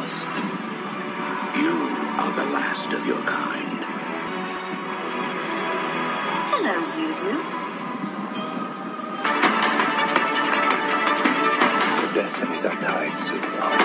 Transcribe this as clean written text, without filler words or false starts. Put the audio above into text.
yours. You are the last of your kind. Hello, Zuzu. The destinies are tied, Zuzu.